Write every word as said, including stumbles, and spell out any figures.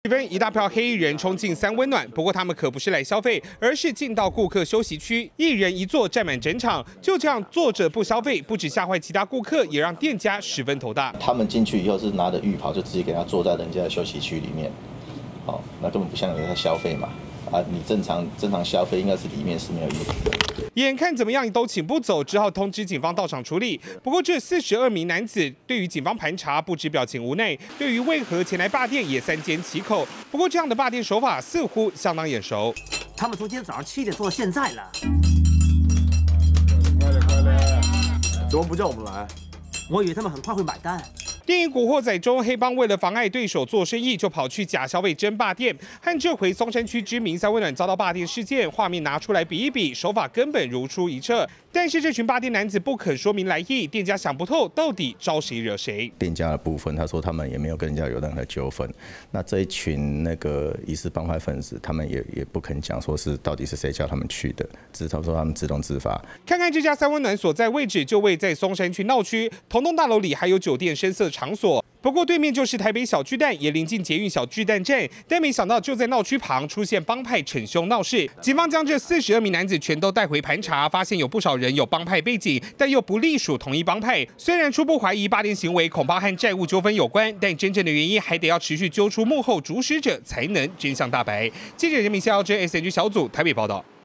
分，一大票黑衣人冲进三温暖，不过他们可不是来消费，而是进到顾客休息区，一人一座占满整场。就这样坐着不消费，不止吓坏其他顾客，也让店家十分头大。 他们进去以后是拿着浴袍，就直接给他坐在人家的休息区里面，好，那根本不像人在消费嘛。啊，你正常正常消费应该是里面是没有浴袍的。 眼看怎么样都请不走，只好通知警方到场处理。不过这四十二名男子对于警方盘查不止表情无奈，对于为何前来霸店也三缄其口。不过这样的霸店手法似乎相当眼熟。 他们从今天早上七点做到现在了。 快点快点！怎么不叫我们来？ 我以为他们很快会买单。 电影《古惑仔》中，黑帮为了妨碍对手做生意，就跑去假消费真霸店。和这回松山区知名三温暖遭到霸店事件，画面拿出来比一比，手法根本如出一辙。但是这群霸店男子不肯说明来意，店家想不透到底招谁惹谁。 店家的部分，他说他们也没有跟人家有任何纠纷。那这一群那个疑似帮派分子，他们也也不肯讲说是到底是谁叫他们去的，只是他说他们自动自发。 看看这家三温暖所在位置，就位在松山区闹区，同栋大楼里还有酒店深色场所。 不过对面就是台北小巨蛋，也临近捷运小巨蛋站，但没想到就在闹区旁出现帮派逞凶闹事。警方将这四十二名男子全都带回盘查，发现有不少人有帮派背景，但又不隶属同一帮派。虽然初步怀疑霸店行为恐怕和债务纠纷有关，但真正的原因还得要持续揪出幕后主使者，才能真相大白。记者人民四幺之 S N G 小组台北报道。